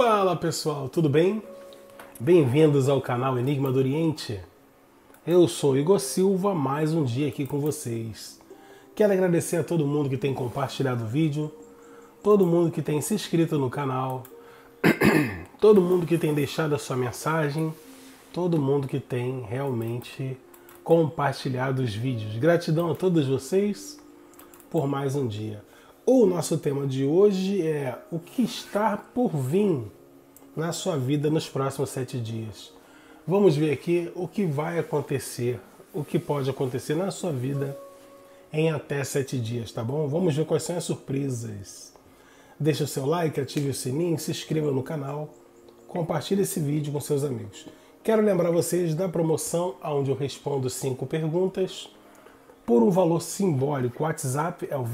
Fala pessoal, tudo bem? Bem-vindos ao canal Enigma do Oriente. Eu sou Igor Silva, mais um dia aqui com vocês. Quero agradecer a todo mundo que tem compartilhado o vídeo, todo mundo que tem se inscrito no canal, todo mundo que tem deixado a sua mensagem, todo mundo que tem realmente compartilhado os vídeos. Gratidão a todos vocês por mais um dia. O nosso tema de hoje é o que está por vir na sua vida nos próximos 7 dias. Vamos ver aqui o que vai acontecer, o que pode acontecer na sua vida em até 7 dias, tá bom? Vamos ver quais são as surpresas. Deixe o seu like, ative o sininho, se inscreva no canal, compartilhe esse vídeo com seus amigos. Quero lembrar vocês da promoção onde eu respondo 5 perguntas por um valor simbólico. O WhatsApp é o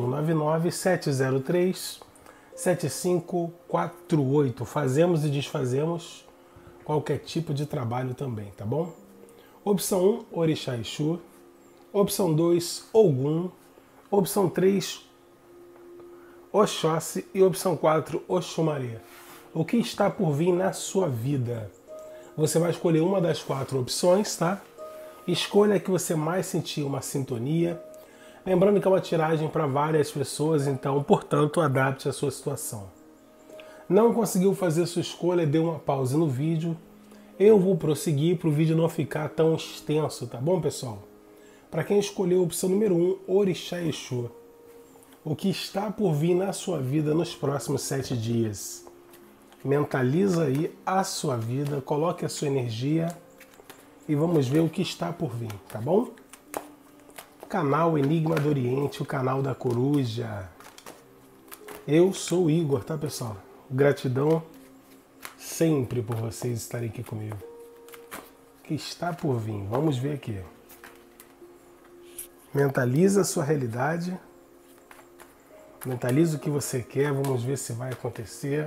2199-703-7548. Fazemos e desfazemos qualquer tipo de trabalho também, tá bom? Opção 1, Orixá Exu. Opção 2, Ogum. Opção 3, Oxóssi. E opção 4, Oxumaré. O que está por vir na sua vida? Você vai escolher uma das 4 opções, tá? Escolha a que você mais sentir uma sintonia. Lembrando que é uma tiragem para várias pessoas, então, portanto, adapte a sua situação. Não conseguiu fazer sua escolha, dê uma pausa no vídeo. Eu vou prosseguir para o vídeo não ficar tão extenso, tá bom, pessoal? Para quem escolheu a opção número 1, Orixá Exu. O que está por vir na sua vida nos próximos 7 dias? Mentaliza aí a sua vida, coloque a sua energia e vamos ver o que está por vir, tá bom? Canal Enigma do Oriente, o canal da coruja. Eu sou o Igor, tá, pessoal? Gratidão sempre por vocês estarem aqui comigo. O que está por vir? Vamos ver aqui. Mentaliza a sua realidade. Mentaliza o que você quer. Vamos ver se vai acontecer.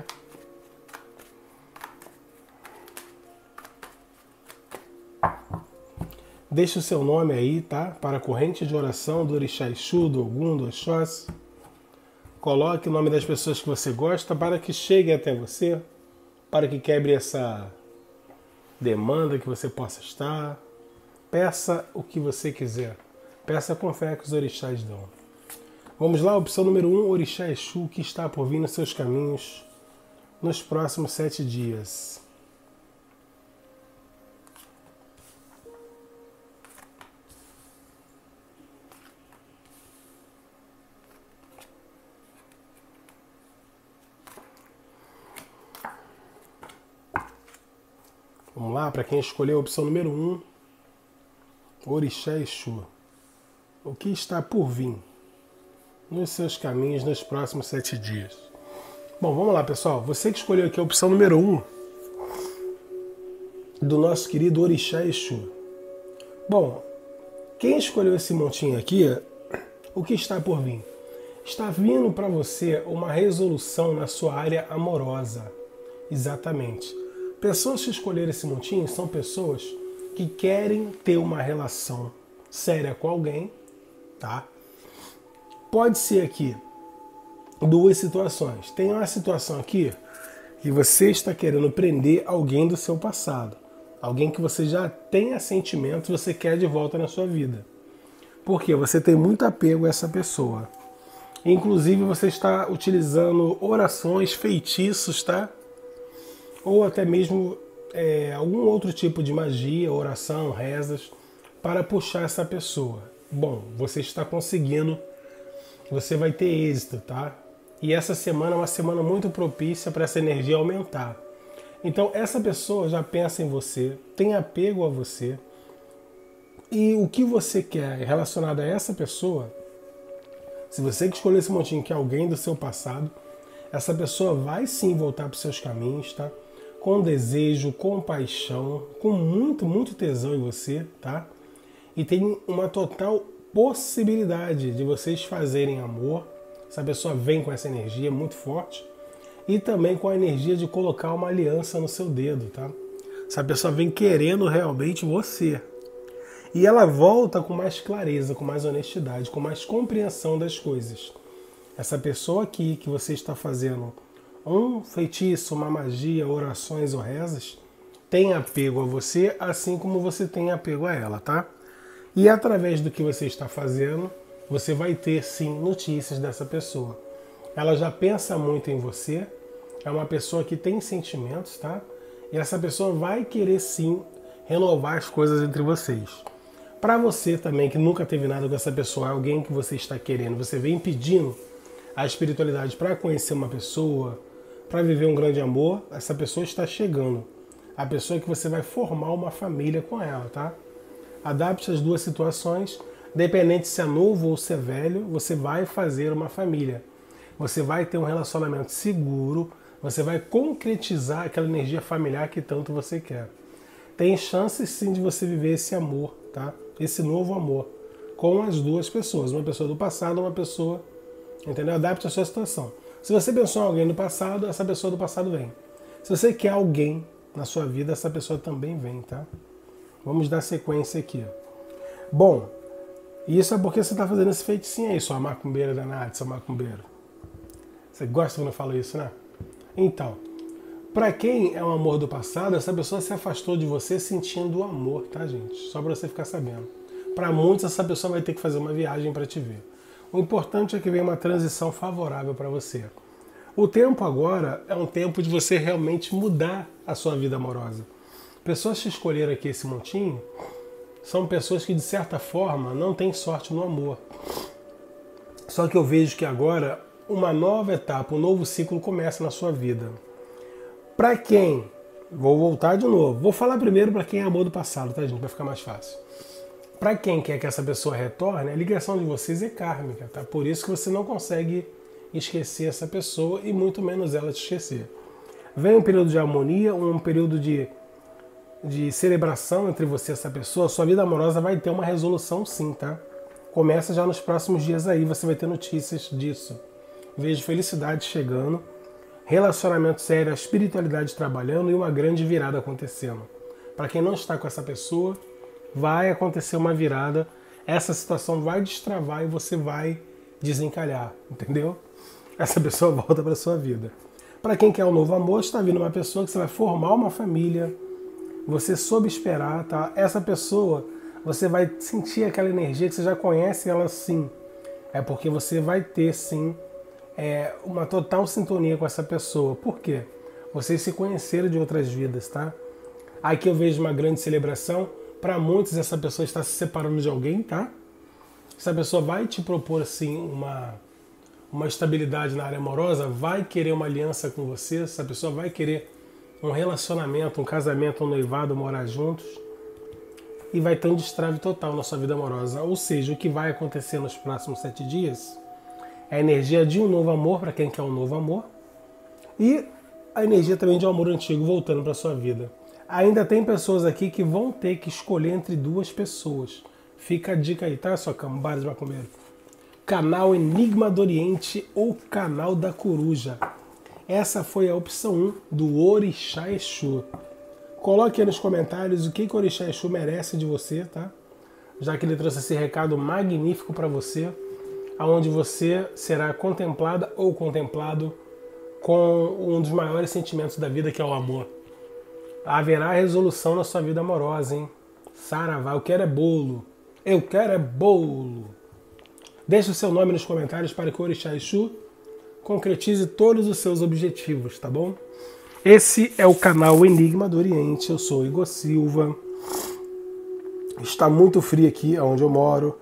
Deixe o seu nome aí, tá? Para a corrente de oração do Orixá Exu, do Ogum, do Oxóssi. Coloque o nome das pessoas que você gosta para que chegue até você, para que quebre essa demanda que você possa estar. Peça o que você quiser. Peça com fé que os orixás dão. Vamos lá, opção número 1, Orixá Exu, que está por vir nos seus caminhos nos próximos 7 dias. Vamos lá, para quem escolheu a opção número 1, Orixá Exu. O que está por vir nos seus caminhos nos próximos 7 dias? Bom, vamos lá, pessoal. Você que escolheu aqui a opção número 1 do nosso querido Orixá Exu. Bom, quem escolheu esse montinho aqui, o que está por vir? Está vindo para você uma resolução na sua área amorosa. Exatamente. Pessoas que escolheram esse montinho são pessoas que querem ter uma relação séria com alguém, tá? Pode ser aqui 2 situações. Tem uma situação aqui que você está querendo prender alguém do seu passado. Alguém que você já tenha sentimento, você quer de volta na sua vida. Porque você tem muito apego a essa pessoa. Inclusive você está utilizando orações, feitiços, tá? Ou até mesmo algum outro tipo de magia, oração, rezas, para puxar essa pessoa. Bom, você está conseguindo, você vai ter êxito, tá? E essa semana é uma semana muito propícia para essa energia aumentar. Então essa pessoa já pensa em você, tem apego a você, e o que você quer relacionado a essa pessoa, se você que escolheu esse montinho que é alguém do seu passado, essa pessoa vai sim voltar para os seus caminhos, tá? Com desejo, com paixão, com muito tesão em você, tá? E tem uma total possibilidade de vocês fazerem amor. Essa pessoa vem com essa energia muito forte e também com a energia de colocar uma aliança no seu dedo, tá? Essa pessoa vem querendo realmente você. E ela volta com mais clareza, com mais honestidade, com mais compreensão das coisas. Essa pessoa aqui que você está fazendo um feitiço, uma magia, orações ou rezas, tem apego a você, assim como você tem apego a ela, tá? E através do que você está fazendo, você vai ter sim notícias dessa pessoa. Ela já pensa muito em você, é uma pessoa que tem sentimentos, tá? E essa pessoa vai querer sim renovar as coisas entre vocês. Para você também que nunca teve nada com essa pessoa, alguém que você está querendo, você vem pedindo a espiritualidade para conhecer uma pessoa, para viver um grande amor, essa pessoa está chegando. A pessoa que você vai formar uma família com ela, tá? Adapte as duas situações, dependente se é novo ou se é velho, você vai fazer uma família. Você vai ter um relacionamento seguro, você vai concretizar aquela energia familiar que tanto você quer. Tem chances sim de você viver esse amor, tá? Esse novo amor com as duas pessoas, uma pessoa do passado, uma pessoa, entendeu? Adapte a sua situação. Se você pensou em alguém do passado, essa pessoa do passado vem. Se você quer alguém na sua vida, essa pessoa também vem, tá? Vamos dar sequência aqui. Bom, isso é porque você está fazendo esse feiticinho aí, sua macumbeira danada, seu macumbeiro. Você gosta quando eu falo isso, né? Então, para quem é um amor do passado, essa pessoa se afastou de você sentindo o amor, tá, gente? Só para você ficar sabendo. Para muitos, essa pessoa vai ter que fazer uma viagem para te ver. O importante é que venha uma transição favorável para você. O tempo agora é um tempo de você realmente mudar a sua vida amorosa. Pessoas que escolheram aqui esse montinho são pessoas que, de certa forma, não têm sorte no amor. Só que eu vejo que agora uma nova etapa, um novo ciclo começa na sua vida. Para quem? Vou voltar de novo. Vou falar primeiro para quem é amor do passado, tá, gente? Vai ficar mais fácil. Para quem quer que essa pessoa retorne, a ligação de vocês é kármica, tá? Por isso que você não consegue esquecer essa pessoa e muito menos ela te esquecer. Vem um período de harmonia, um período de celebração entre você e essa pessoa. Sua vida amorosa vai ter uma resolução sim, tá? Começa já nos próximos dias aí, você vai ter notícias disso. Vejo felicidade chegando, relacionamento sério, a espiritualidade trabalhando e uma grande virada acontecendo. Para quem não está com essa pessoa, vai acontecer uma virada, essa situação vai destravar e você vai desencalhar, entendeu? Essa pessoa volta para sua vida. Para quem quer um novo amor, está vindo uma pessoa que você vai formar uma família, você soube esperar, tá? Essa pessoa, você vai sentir aquela energia que você já conhece ela sim. É porque você vai ter sim uma total sintonia com essa pessoa. Por quê? Vocês se conheceram de outras vidas, tá? Aqui eu vejo uma grande celebração. Para muitos, essa pessoa está se separando de alguém, tá? Essa pessoa vai te propor, assim, uma estabilidade na área amorosa, vai querer uma aliança com você, essa pessoa vai querer um relacionamento, um casamento, um noivado, morar juntos, e vai ter um destrave total na sua vida amorosa. Ou seja, o que vai acontecer nos próximos 7 dias é a energia de um novo amor, para quem quer um novo amor, e a energia também de um amor antigo voltando para sua vida. Ainda tem pessoas aqui que vão ter que escolher entre duas pessoas. Fica a dica aí, tá, sua cambada de macumbeiro? Canal Enigma do Oriente ou Canal da Coruja. Essa foi a opção 1 do Orixá Exu. Coloque aí nos comentários o que o Orixá Exu merece de você, tá? Já que ele trouxe esse recado magnífico para você, onde você será contemplada ou contemplado com um dos maiores sentimentos da vida, que é o amor. Haverá resolução na sua vida amorosa, hein? Saravá, eu quero é bolo. Eu quero é bolo. Deixe o seu nome nos comentários para que o Orixá Exu concretize todos os seus objetivos, tá bom? Esse é o canal Enigma do Oriente. Eu sou Igor Silva. Está muito frio aqui onde eu moro.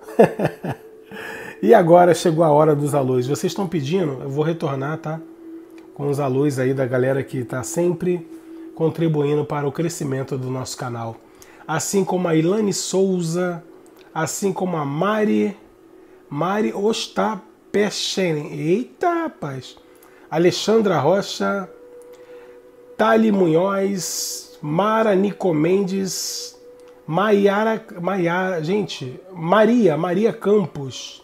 E agora chegou a hora dos alôs. Vocês estão pedindo? Eu vou retornar, tá? Com os alôs aí da galera que está sempre contribuindo para o crescimento do nosso canal. Assim como a Ilane Souza, assim como a Mari Ostapechen, eita rapaz, Alexandra Rocha, Tali Munhoz, Mara Nico Mendes, Maria Campos,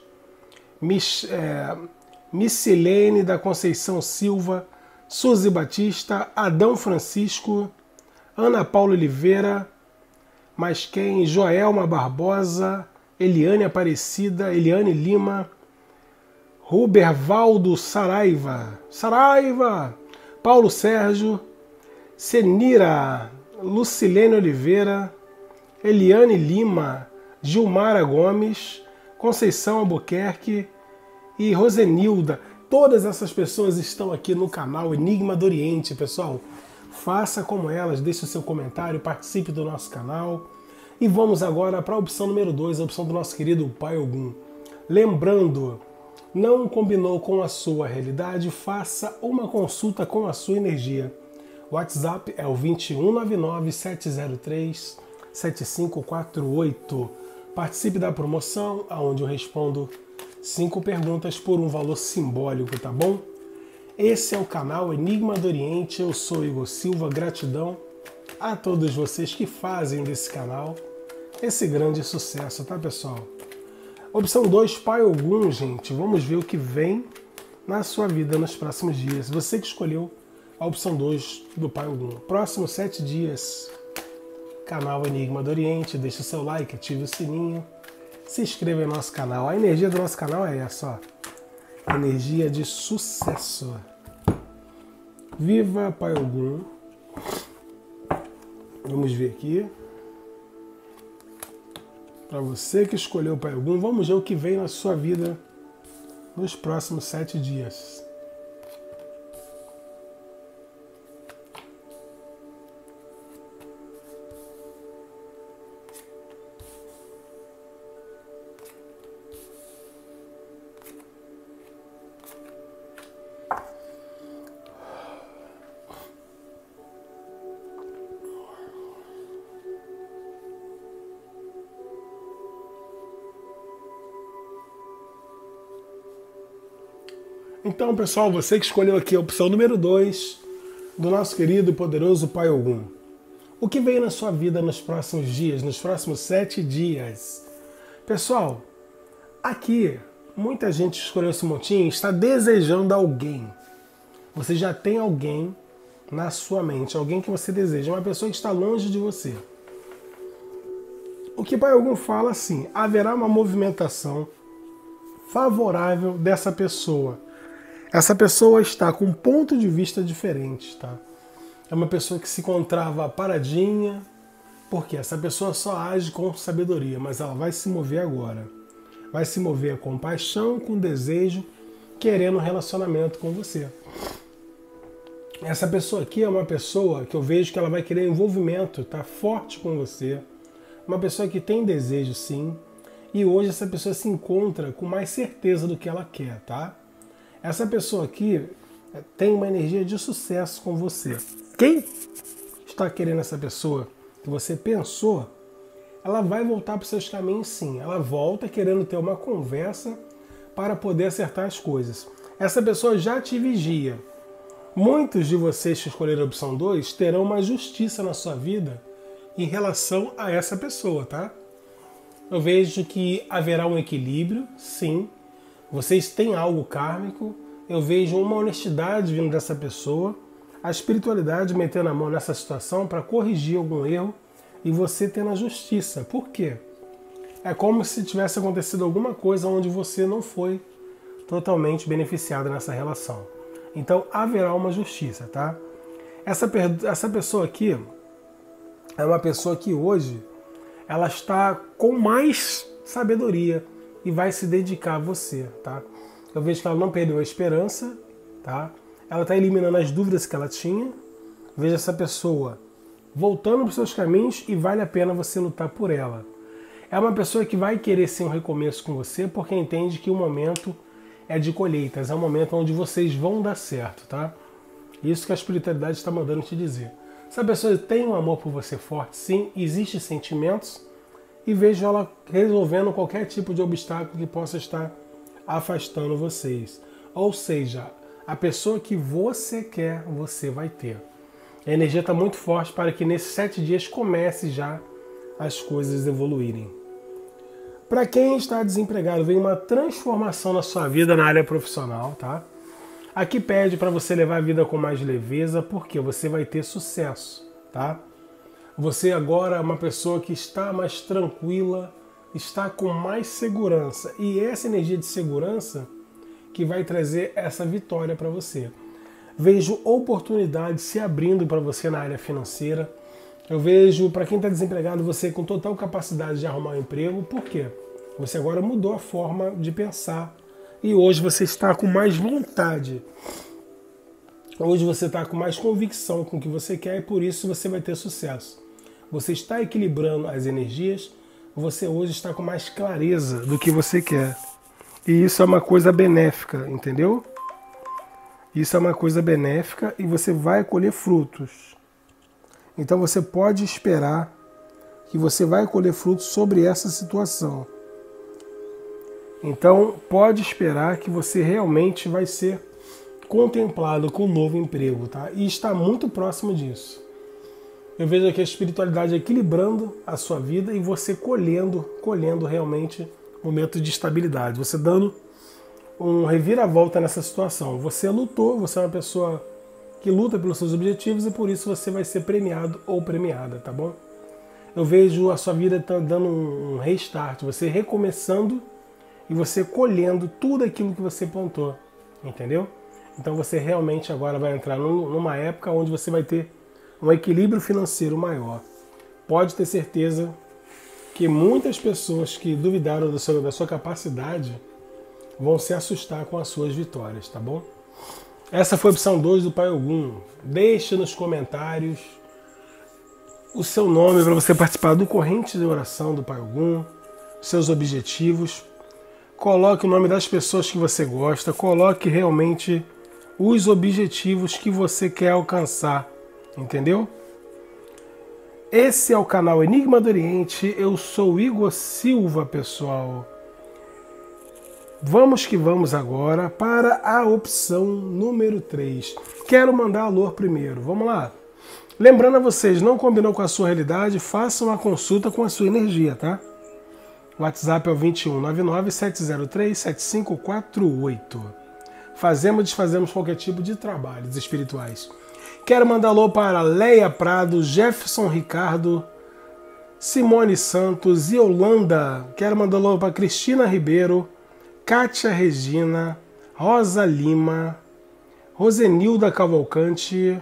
Missilene da Conceição Silva, Suzy Batista, Adão Francisco, Ana Paula Oliveira, mais quem? Joelma Barbosa, Eliane Aparecida, Eliane Lima, Rubervaldo Saraiva, Paulo Sérgio, Senira, Lucilene Oliveira, Eliane Lima, Gilmara Gomes, Conceição Albuquerque e Rosenilda. Todas essas pessoas estão aqui no canal Enigma do Oriente, pessoal. Faça como elas, deixe o seu comentário, participe do nosso canal. E vamos agora para a opção número 2, a opção do nosso querido Pai Ogum. Lembrando, não combinou com a sua realidade, faça uma consulta com a sua energia. O WhatsApp é o 2199-703-7548. Participe da promoção, onde eu respondo 5 perguntas por um valor simbólico, tá bom? Esse é o canal Enigma do Oriente, eu sou Igor Silva, gratidão a todos vocês que fazem desse canal esse grande sucesso, tá, pessoal? Opção 2, Pai Ogum, gente. Vamos ver o que vem na sua vida nos próximos dias. Você que escolheu a opção 2 do Pai Ogum. Próximos 7 dias, canal Enigma do Oriente. Deixe o seu like, ative o sininho, se inscreva no nosso canal. A energia do nosso canal é essa, ó. Energia de sucesso. Viva Pai Ogum. Vamos ver aqui. Para você que escolheu o Pai Ogum, vamos ver o que vem na sua vida nos próximos 7 dias. Então, pessoal, você que escolheu aqui a opção número 2 do nosso querido e poderoso Pai Ogum. O que vem na sua vida nos próximos dias, nos próximos 7 dias? Pessoal, aqui, muita gente escolheu esse montinho e está desejando alguém. Você já tem alguém na sua mente, alguém que você deseja, uma pessoa que está longe de você. O que Pai Ogum fala assim, haverá uma movimentação favorável dessa pessoa. Essa pessoa está com um ponto de vista diferente, tá? É uma pessoa que se encontrava paradinha, porque essa pessoa só age com sabedoria, mas ela vai se mover agora. Vai se mover com paixão, com desejo, querendo um relacionamento com você. Essa pessoa aqui é uma pessoa que eu vejo que ela vai querer envolvimento, tá forte com você. Uma pessoa que tem desejo, sim. E hoje essa pessoa se encontra com mais certeza do que ela quer, tá? Essa pessoa aqui tem uma energia de sucesso com você. Quem está querendo essa pessoa que você pensou, ela vai voltar para os seus caminhos, sim. Ela volta querendo ter uma conversa para poder acertar as coisas. Essa pessoa já te vigia. Muitos de vocês que escolheram a opção 2 terão uma justiça na sua vida em relação a essa pessoa, tá? Eu vejo que haverá um equilíbrio, sim. Vocês têm algo kármico, eu vejo uma honestidade vindo dessa pessoa, a espiritualidade metendo a mão nessa situação para corrigir algum erro e você tendo a justiça. Por quê? É como se tivesse acontecido alguma coisa onde você não foi totalmente beneficiado nessa relação. Então haverá uma justiça, tá? Essa pessoa aqui é uma pessoa que hoje ela está com mais sabedoria e vai se dedicar a você, tá? Eu vejo que ela não perdeu a esperança, tá? Ela está eliminando as dúvidas que ela tinha. Veja essa pessoa voltando para os seus caminhos e vale a pena você lutar por ela. É uma pessoa que vai querer ser um recomeço com você porque entende que o momento é de colheitas, é um momento onde vocês vão dar certo, tá? Isso que a espiritualidade está mandando te dizer. Essa pessoa tem um amor por você forte, sim, existem sentimentos, e vejo ela resolvendo qualquer tipo de obstáculo que possa estar afastando vocês. Ou seja, a pessoa que você quer, você vai ter. A energia está muito forte para que nesses 7 dias comece já as coisas evoluírem. Para quem está desempregado, vem uma transformação na sua vida na área profissional, tá? Aqui pede para você levar a vida com mais leveza, porque você vai ter sucesso, tá? Você agora é uma pessoa que está mais tranquila, está com mais segurança. E essa energia de segurança que vai trazer essa vitória para você. Vejo oportunidades se abrindo para você na área financeira. Eu vejo, para quem está desempregado, você com total capacidade de arrumar um emprego. Por quê? Você agora mudou a forma de pensar e hoje você está com mais vontade. Hoje você está com mais convicção com o que você quer e por isso você vai ter sucesso. Você está equilibrando as energias, você hoje está com mais clareza do que você quer. E isso é uma coisa benéfica, entendeu? Isso é uma coisa benéfica e você vai colher frutos. Então você pode esperar que você vai colher frutos sobre essa situação. Então pode esperar que você realmente vai ser contemplado com um novo emprego, tá? E está muito próximo disso. Eu vejo aqui a espiritualidade equilibrando a sua vida e você colhendo realmente momentos de estabilidade. Você dando um reviravolta nessa situação. Você lutou, você é uma pessoa que luta pelos seus objetivos e por isso você vai ser premiado ou premiada, tá bom? Eu vejo a sua vida dando um restart, você recomeçando e você colhendo tudo aquilo que você plantou, entendeu? Então você realmente agora vai entrar numa época onde você vai ter um equilíbrio financeiro maior. Pode ter certeza que muitas pessoas que duvidaram da sua capacidade vão se assustar com as suas vitórias, tá bom? Essa foi a opção 2 do Pai Ogum. Deixe nos comentários o seu nome para você participar do Corrente de Oração do Pai Ogum, seus objetivos. Coloque o nome das pessoas que você gosta, coloque realmente os objetivos que você quer alcançar, entendeu? Esse é o canal Enigma do Oriente, eu sou Igor Silva, pessoal. Vamos que vamos agora para a opção número 3. Quero mandar alô primeiro, vamos lá. Lembrando a vocês, não combinou com a sua realidade, faça uma consulta com a sua energia, tá? O WhatsApp é o 2199-703-7548. Fazemos e desfazemos qualquer tipo de trabalhos espirituais. Quero mandar alô para Leia Prado, Jefferson Ricardo, Simone Santos, Yolanda. Quero mandar alô para Cristina Ribeiro, Kátia Regina, Rosa Lima, Rosenilda Cavalcante,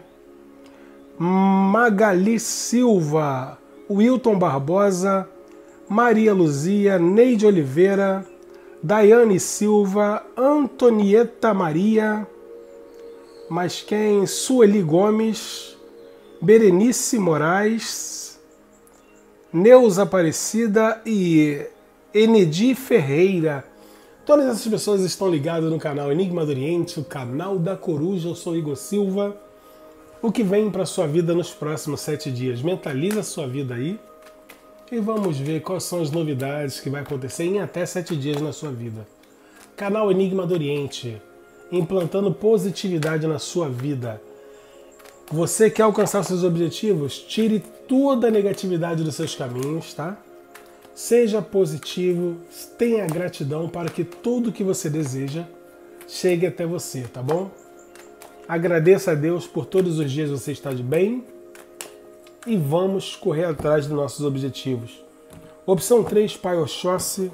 Magali Silva, Wilton Barbosa, Maria Luzia, Neide Oliveira, Daiane Silva, Antonieta Maria, mas quem? Sueli Gomes, Berenice Moraes, Neuza Aparecida e Enedi Ferreira. Todas essas pessoas estão ligadas no canal Enigma do Oriente, o canal da Coruja. Eu sou Igor Silva. O que vem para a sua vida nos próximos 7 dias? Mentaliza a sua vida aí e vamos ver quais são as novidades que vai acontecer em até 7 dias na sua vida. Canal Enigma do Oriente, implantando positividade na sua vida. Você quer alcançar seus objetivos? Tire toda a negatividade dos seus caminhos, tá? Seja positivo, tenha gratidão para que tudo que você deseja chegue até você, tá bom? Agradeça a Deus por todos os dias você estar de bem e vamos correr atrás dos nossos objetivos. Opção 3, Pai Oxóssi.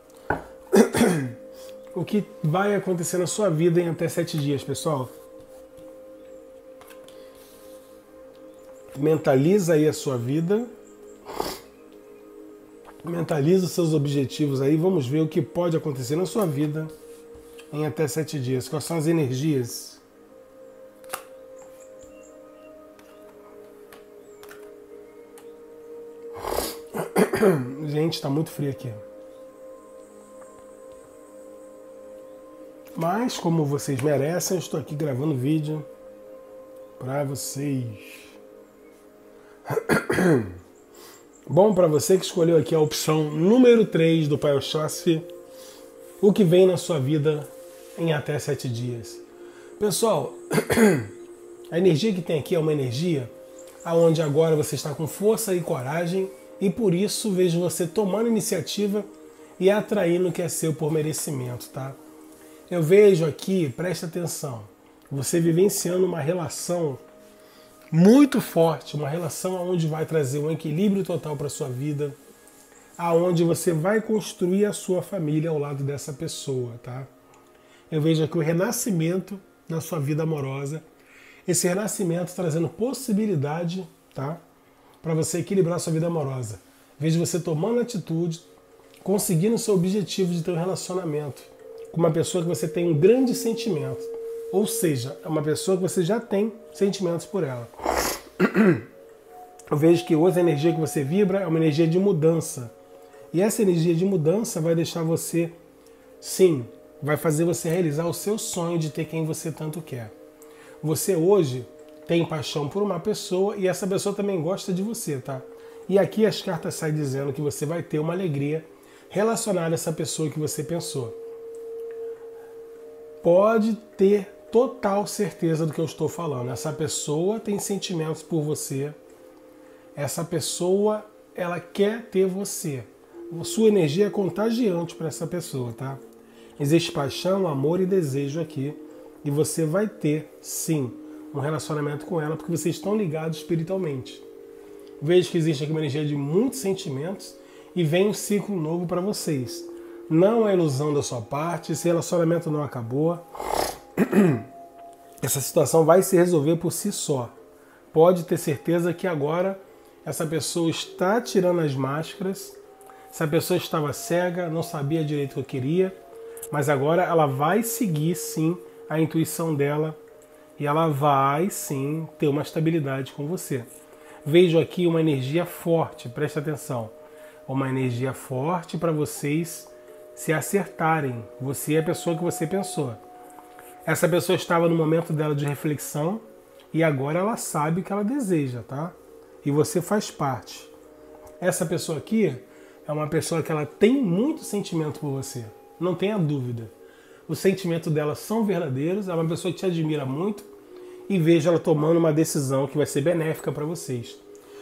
O que vai acontecer na sua vida em até 7 dias, pessoal? Mentaliza aí a sua vida. Mentaliza os seus objetivos aí. Vamos ver o que pode acontecer na sua vida em até 7 dias. Quais são as energias? Gente, está muito frio aqui. Mas, como vocês merecem, eu estou aqui gravando vídeo para vocês. Bom, para você que escolheu aqui a opção número 3 do Pai Oxóssi, o que vem na sua vida em até 7 dias. Pessoal, a energia que tem aqui é uma energia onde agora você está com força e coragem e por isso vejo você tomando iniciativa e atraindo o que é seu por merecimento, tá? Eu vejo aqui, presta atenção, você vivenciando uma relação muito forte, uma relação onde vai trazer um equilíbrio total para a sua vida, aonde você vai construir a sua família ao lado dessa pessoa, tá? Eu vejo aqui o renascimento na sua vida amorosa, esse renascimento trazendo possibilidade, tá? Para você equilibrar sua vida amorosa. Vejo você tomando atitude, conseguindo o seu objetivo de ter um relacionamento com uma pessoa que você tem um grande sentimento. Ou seja, é uma pessoa que você já tem sentimentos por ela. Eu vejo que hoje a energia que você vibra é uma energia de mudança. E essa energia de mudança vai deixar você, sim, vai fazer você realizar o seu sonho de ter quem você tanto quer. Você hoje tem paixão por uma pessoa e essa pessoa também gosta de você, tá? E aqui as cartas saem dizendo que você vai ter uma alegria relacionada a essa pessoa que você pensou. Pode ter total certeza do que eu estou falando. Essa pessoa tem sentimentos por você. Essa pessoa, ela quer ter você. A sua energia é contagiante para essa pessoa, tá? Existe paixão, amor e desejo aqui. E você vai ter, sim, um relacionamento com ela, porque vocês estão ligados espiritualmente. Vejo que existe aqui uma energia de muitos sentimentos e vem um ciclo novo para vocês. Não é ilusão da sua parte, esse relacionamento não acabou. Essa situação vai se resolver por si só. Pode ter certeza que agora essa pessoa está tirando as máscaras. Essa pessoa estava cega, não sabia direito o que eu queria, mas agora ela vai seguir sim a intuição dela e ela vai sim ter uma estabilidade com você. Vejo aqui uma energia forte, preste atenção. Uma energia forte para vocês se acertarem. Você é a pessoa que você pensou. Essa pessoa estava no momento dela de reflexão e agora ela sabe o que ela deseja, tá? E você faz parte. Essa pessoa aqui é uma pessoa que ela tem muito sentimento por você. Não tenha dúvida. Os sentimentos dela são verdadeiros, é uma pessoa que te admira muito e vejo ela tomando uma decisão que vai ser benéfica para vocês.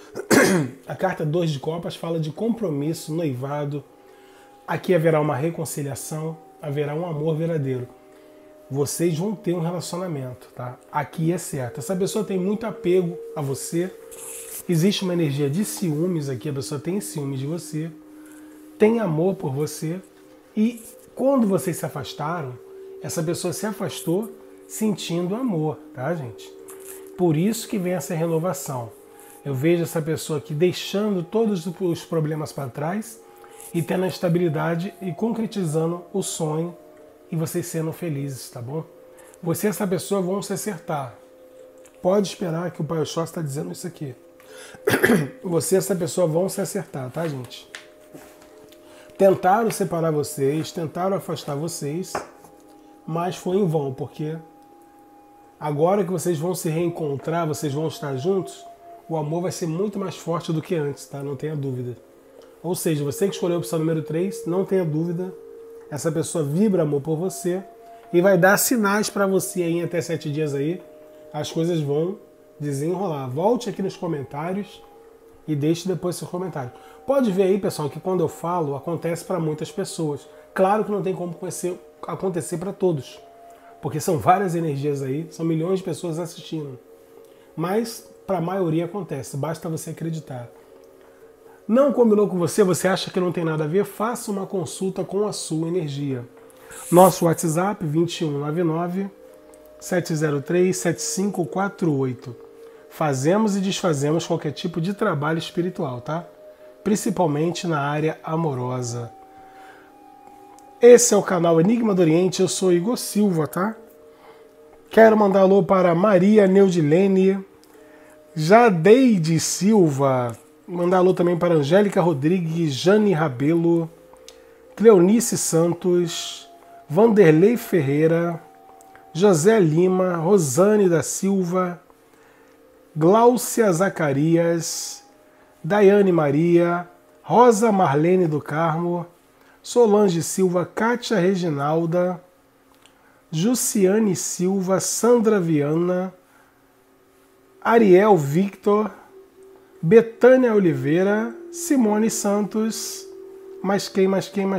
A carta 2 de copas fala de compromisso, noivado. Aqui haverá uma reconciliação, haverá um amor verdadeiro. Vocês vão ter um relacionamento, tá? Aqui é certo. Essa pessoa tem muito apego a você. Existe uma energia de ciúmes aqui, a pessoa tem ciúmes de você, tem amor por você. E quando vocês se afastaram, essa pessoa se afastou sentindo amor, tá, gente? Por isso que vem essa renovação. Eu vejo essa pessoa aqui deixando todos os problemas para trás e tendo a estabilidade e concretizando o sonho e vocês sendo felizes, tá bom? Você e essa pessoa vão se acertar. Pode esperar que o Pai Oxóssi está dizendo isso aqui. Você e essa pessoa vão se acertar, tá, gente? Tentaram separar vocês, tentaram afastar vocês, mas foi em vão, porque agora que vocês vão se reencontrar, vocês vão estar juntos, o amor vai ser muito mais forte do que antes, tá? Não tenha dúvida. Ou seja, você que escolheu a opção número 3, não tenha dúvida, essa pessoa vibra amor por você e vai dar sinais para você aí em até 7 dias aí, as coisas vão desenrolar. Volte aqui nos comentários e deixe depois seu comentário. Pode ver aí, pessoal, que quando eu falo, acontece para muitas pessoas. Claro que não tem como acontecer para todos, porque são várias energias aí, são milhões de pessoas assistindo. Mas para a maioria acontece, basta você acreditar. Não combinou com você, você acha que não tem nada a ver? Faça uma consulta com a sua energia. Nosso WhatsApp 2199 703 7548. Fazemos e desfazemos qualquer tipo de trabalho espiritual, tá? Principalmente na área amorosa. Esse é o canal Enigma do Oriente, eu sou Igor Silva, tá? Quero mandar alô para Maria Neudilene, Jadeide Silva, mandar alô também para Angélica Rodrigues, Jane Rabelo, Cleonice Santos, Vanderlei Ferreira, José Lima, Rosane da Silva, Gláucia Zacarias, Daiane Maria, Rosa Marlene do Carmo, Solange Silva, Kátia Reginalda, Jussiane Silva, Sandra Viana, Ariel Victor, Betânia Oliveira, Simone Santos, mais quem?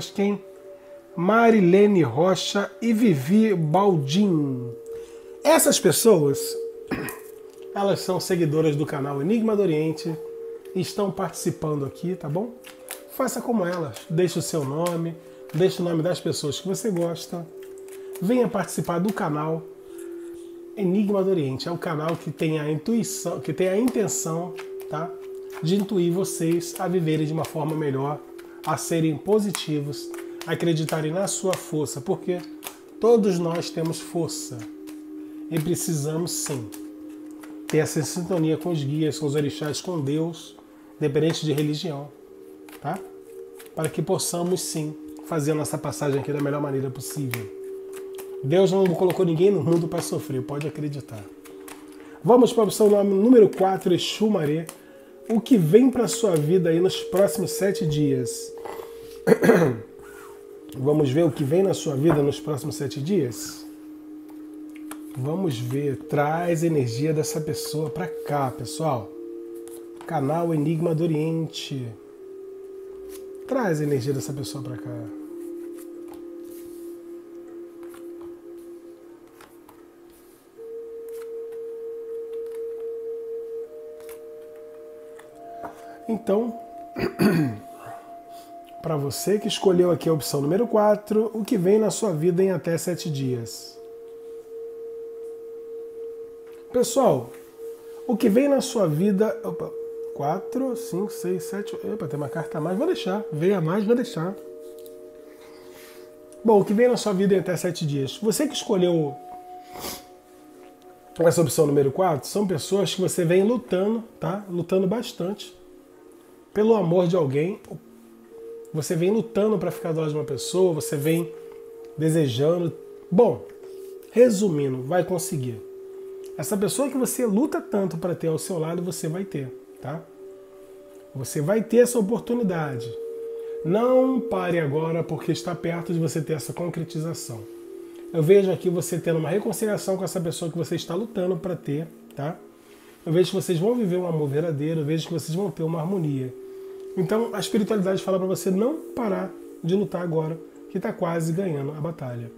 Marilene Rocha e Vivi Baldin. Essas pessoas, elas são seguidoras do canal Enigma do Oriente e estão participando aqui, tá bom? Faça como elas, deixe o seu nome, deixe o nome das pessoas que você gosta, venha participar do canal, Enigma do Oriente. É o canal que tem a intuição, que tem a intenção, tá, de intuir vocês a viverem de uma forma melhor, a serem positivos, a acreditarem na sua força, porque todos nós temos força e precisamos sim ter essa sintonia com os guias, com os orixás, com Deus, independente de religião, tá? Para que possamos sim fazer a nossa passagem aqui da melhor maneira possível. Deus não colocou ninguém no mundo para sofrer, pode acreditar. Vamos para a opção número 4, Exu Maré. O que vem para a sua vida aí nos próximos 7 dias? Vamos ver o que vem na sua vida nos próximos 7 dias? Vamos ver. Traz a energia dessa pessoa para cá, pessoal. Canal Enigma do Oriente. Traz a energia dessa pessoa para cá. Então, para você que escolheu aqui a opção número 4, o que vem na sua vida em até 7 dias? Pessoal, o que vem na sua vida... Opa, 4, 5, 6, 7... Opa, tem uma carta a mais, vou deixar. Veio a mais, vou deixar. Bom, o que vem na sua vida em até 7 dias? Você que escolheu essa opção número 4, são pessoas que você vem lutando, tá? Lutando bastante pelo amor de alguém. Você vem lutando para ficar do lado de uma pessoa, você vem desejando. Bom, resumindo, vai conseguir. Essa pessoa que você luta tanto para ter ao seu lado, você vai ter, tá? Você vai ter essa oportunidade. Não pare agora, porque está perto de você ter essa concretização. Eu vejo aqui você tendo uma reconciliação com essa pessoa que você está lutando para ter, tá? Eu vejo que vocês vão viver um amor verdadeiro, eu vejo que vocês vão ter uma harmonia. Então, a espiritualidade fala para você não parar de lutar agora, que está quase ganhando a batalha.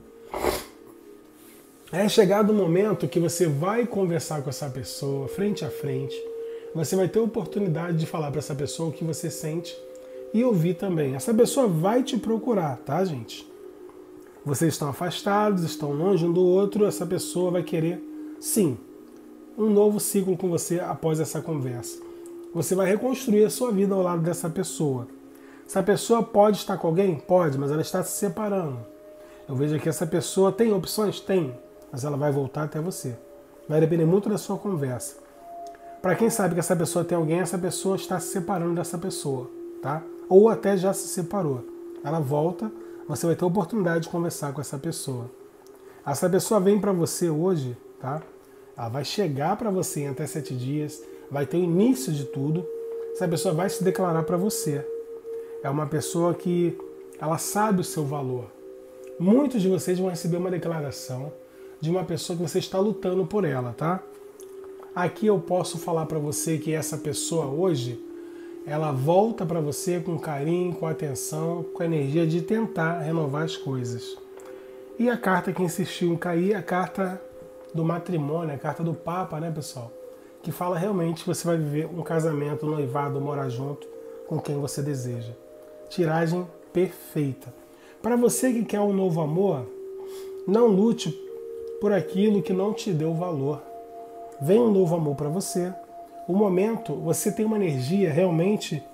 É chegado o momento que você vai conversar com essa pessoa, frente a frente. Você vai ter a oportunidade de falar para essa pessoa o que você sente e ouvir também. Essa pessoa vai te procurar, tá, gente? Vocês estão afastados, estão longe um do outro, essa pessoa vai querer, sim, um novo ciclo com você após essa conversa. Você vai reconstruir a sua vida ao lado dessa pessoa. Essa pessoa pode estar com alguém? Pode, mas ela está se separando. Eu vejo que essa pessoa tem opções? Tem, mas ela vai voltar até você. Vai depender muito da sua conversa. Para quem sabe que essa pessoa tem alguém, essa pessoa está se separando dessa pessoa, tá? Ou até já se separou. Ela volta, você vai ter a oportunidade de conversar com essa pessoa. Essa pessoa vem para você hoje, tá? Ela vai chegar para você em até 7 dias, vai ter o início de tudo. Essa pessoa vai se declarar para você. É uma pessoa que ela sabe o seu valor. Muitos de vocês vão receber uma declaração de uma pessoa que você está lutando por ela, tá? Aqui eu posso falar para você que essa pessoa hoje, ela volta para você com carinho, com atenção, com a energia de tentar renovar as coisas. E a carta que insistiu em cair, a carta do matrimônio, a carta do Papa, né, pessoal? Que fala realmente que você vai viver um casamento, um noivado, morar junto com quem você deseja. Tiragem perfeita. Para você que quer um novo amor, não lute por aquilo que não te deu valor. Vem um novo amor para você. O momento, você tem uma energia realmente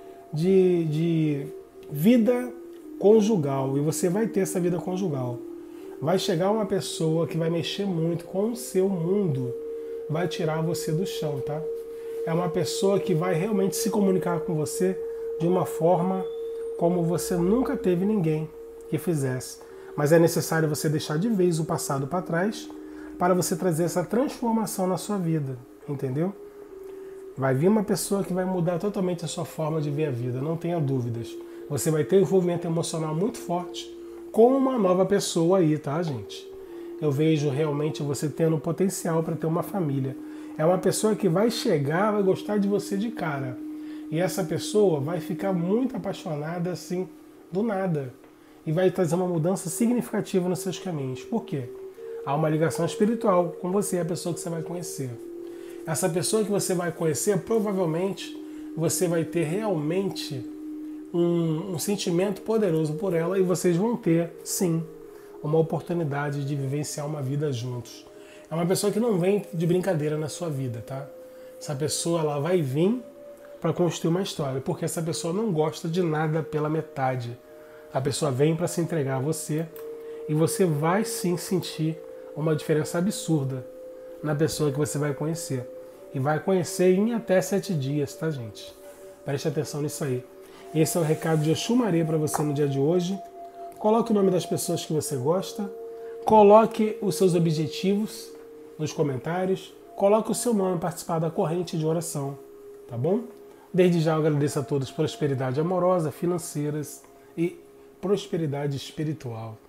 de vida conjugal. E você vai ter essa vida conjugal. Vai chegar uma pessoa que vai mexer muito com o seu mundo. Vai tirar você do chão, tá? É uma pessoa que vai realmente se comunicar com você de uma forma como você nunca teve ninguém que fizesse. Mas é necessário você deixar de vez o passado para trás para você trazer essa transformação na sua vida, entendeu? Vai vir uma pessoa que vai mudar totalmente a sua forma de ver a vida, não tenha dúvidas. Você vai ter um envolvimento emocional muito forte com uma nova pessoa aí, tá, gente? Eu vejo realmente você tendo potencial para ter uma família. É uma pessoa que vai chegar, vai gostar de você de cara. E essa pessoa vai ficar muito apaixonada assim, do nada. E vai trazer uma mudança significativa nos seus caminhos. Por quê? Há uma ligação espiritual com você, a pessoa que você vai conhecer. Essa pessoa que você vai conhecer, provavelmente você vai ter realmente um sentimento poderoso por ela e vocês vão ter, sim, uma oportunidade de vivenciar uma vida juntos. É uma pessoa que não vem de brincadeira na sua vida, tá? Essa pessoa ela vai vir para construir uma história, porque essa pessoa não gosta de nada pela metade. A pessoa vem para se entregar a você e você vai sim sentir uma diferença absurda na pessoa que você vai conhecer. E vai conhecer em até 7 dias, tá, gente? Preste atenção nisso aí. Esse é o recado de Exu Maré para você no dia de hoje. Coloque o nome das pessoas que você gosta. Coloque os seus objetivos nos comentários. Coloque o seu nome para participar da corrente de oração, tá bom? Desde já eu agradeço a todos prosperidade amorosa, financeiras e prosperidade espiritual.